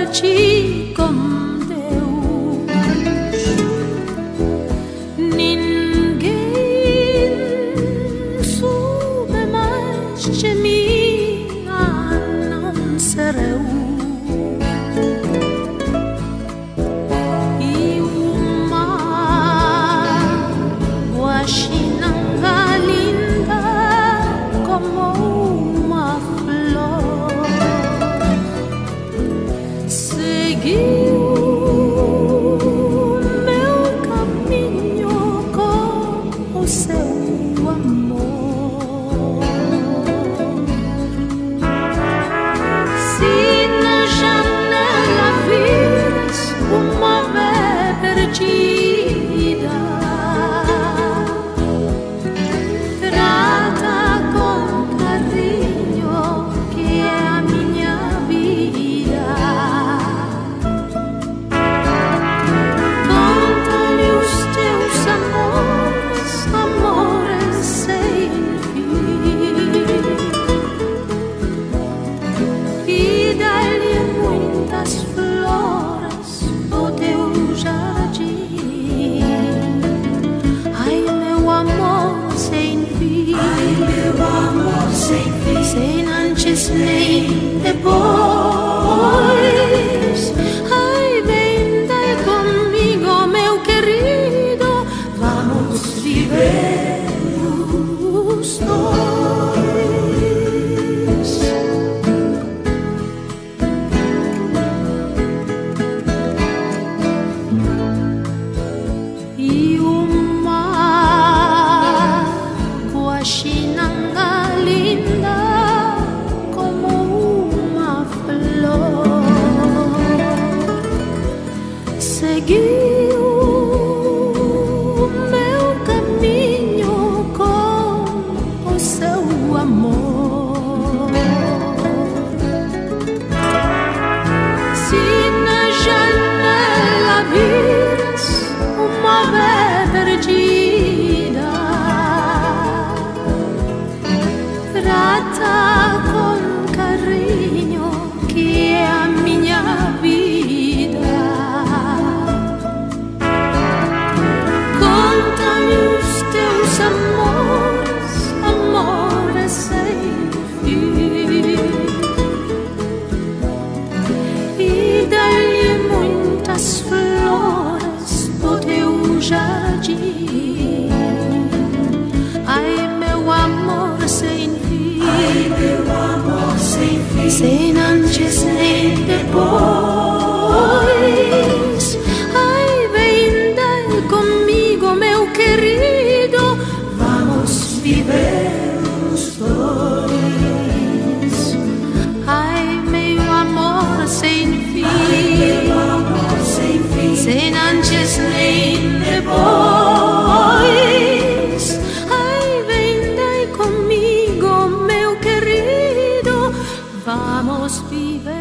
partir com Deus. Ninguém soube mais de mim, a não ser eu. E uma guaxinanga linda como uma flor seguiu meu caminho com o seu amor. Se na janela vires uma ave perdida, trata com carinho que é a minha vida. Conta-lhe os teus amores, amores sem fim, e dá-lhe muitas flores do teu jardim. Ai, meu amor sem fim, Ai, meu amor sem fim, sem antes nem depois. Ai, vem daí comigo, meu querido, vamos viver os dois. E uma guaxinanga linda como uma flor seguiu meu caminho com o seu amor. Se na janela vires uma ave perdida, trata com carinho que é a minha vida. Conta-me os teus amores, amores sem fim, e dá-lhe muitas flores do teu jardim. Ai, meu amor sem fim, ai, meu amor sem fim, sem antes nem depois. Ai, vem daí comigo, meu querido, vamos viver os dois. Ai, meu amor sem fim, ai, meu amor sem fim, sem antes nem depois. Ai, vem daí comigo, meu querido, vamos viver